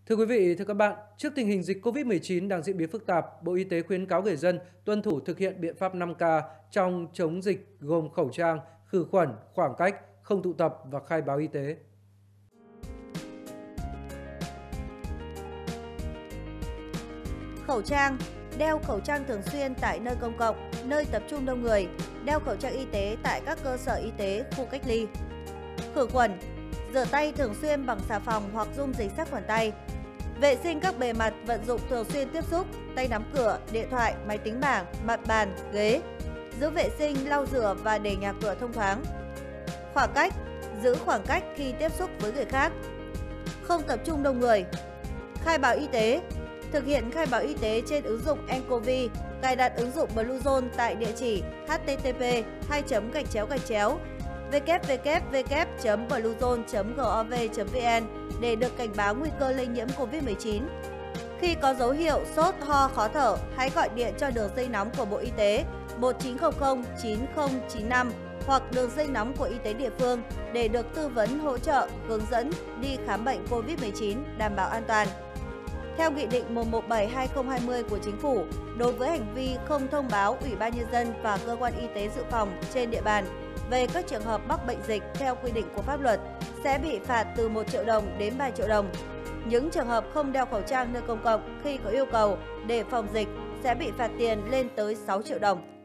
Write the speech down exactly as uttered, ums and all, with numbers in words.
Thưa quý vị, thưa các bạn, trước tình hình dịch Covid mười chín đang diễn biến phức tạp, Bộ Y tế khuyến cáo người dân tuân thủ thực hiện biện pháp năm K trong chống dịch gồm khẩu trang, khử khuẩn, khoảng cách, không tụ tập và khai báo y tế. Khẩu trang, đeo khẩu trang thường xuyên tại nơi công cộng, nơi tập trung đông người, đeo khẩu trang y tế tại các cơ sở y tế, khu cách ly. Khử khuẩn, rửa tay thường xuyên bằng xà phòng hoặc dung dịch sát khuẩn tay. Vệ sinh các bề mặt vận dụng thường xuyên tiếp xúc, tay nắm cửa, điện thoại, máy tính bảng, mặt bàn, ghế. Giữ vệ sinh, lau rửa và để nhà cửa thông thoáng. Khoảng cách, giữ khoảng cách khi tiếp xúc với người khác. Không tập trung đông người. Khai báo y tế, thực hiện khai báo y tế trên ứng dụng nCoV, cài đặt ứng dụng Bluezone tại địa chỉ h t t p hai gạch chéo gạch chéo w w w chấm bluezone chấm gov chấm v n để được cảnh báo nguy cơ lây nhiễm Covid mười chín. Khi có dấu hiệu sốt, ho, khó thở, hãy gọi điện cho đường dây nóng của Bộ Y tế một chín không không chín không chín năm hoặc đường dây nóng của y tế địa phương để được tư vấn, hỗ trợ, hướng dẫn đi khám bệnh Covid mười chín đảm bảo an toàn. Theo Nghị định một một bảy hai không hai không của Chính phủ, đối với hành vi không thông báo Ủy ban Nhân dân và cơ quan y tế dự phòng trên địa bàn về các trường hợp mắc bệnh dịch theo quy định của pháp luật sẽ bị phạt từ một triệu đồng đến ba triệu đồng. Những trường hợp không đeo khẩu trang nơi công cộng khi có yêu cầu để phòng dịch sẽ bị phạt tiền lên tới sáu triệu đồng.